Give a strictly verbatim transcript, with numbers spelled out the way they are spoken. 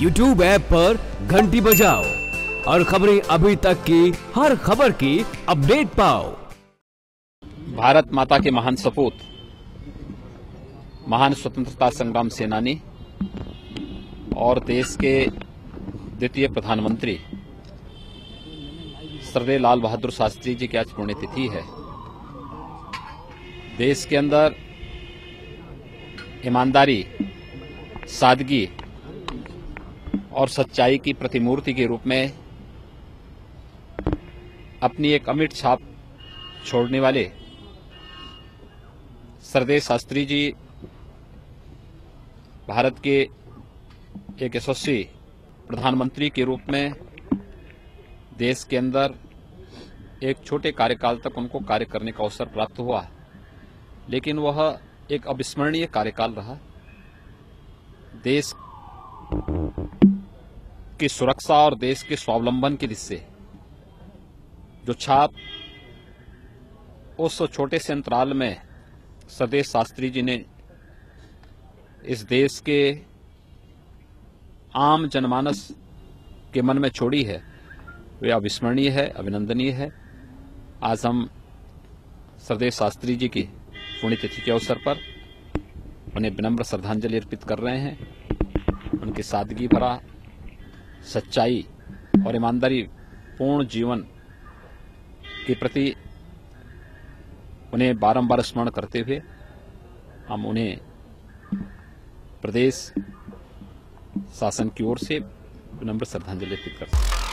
YouTube app पर घंटी बजाओ और खबरें अभी तक की हर खबर की अपडेट पाओ। भारत माता के महान सपूत, महान स्वतंत्रता संग्राम सेनानी और देश के द्वितीय प्रधानमंत्री श्रद्धेय लाल बहादुर शास्त्री जी की आज पुण्यतिथि है। देश के अंदर ईमानदारी, सादगी और सच्चाई की प्रतिमूर्ति के रूप में अपनी एक अमिट छाप छोड़ने वाले श्रद्धेय शास्त्री जी भारत के एक यशस्वी प्रधानमंत्री के रूप में देश के अंदर एक छोटे कार्यकाल तक उनको कार्य करने का अवसर प्राप्त हुआ, लेकिन वह एक अविस्मरणीय कार्यकाल रहा। देश की सुरक्षा और देश के स्वावलंबन की दिशा से जो छाप उस छोटे से अंतराल में श्रद्धेय शास्त्री जी ने इस देश के आम जनमानस के मन में छोड़ी है, वे अविस्मरणीय है, अभिनंदनीय है। आज हम श्रद्धेय शास्त्री जी की पुण्यतिथि के अवसर पर उन्हें विनम्र श्रद्धांजलि अर्पित कर रहे हैं। उनकी सादगी भरा, सच्चाई और ईमानदारी पूर्ण जीवन के प्रति उन्हें बारंबार स्मरण करते हुए हम उन्हें प्रदेश शासन की ओर से विनम्र श्रद्धांजलि अर्पित करते हैं।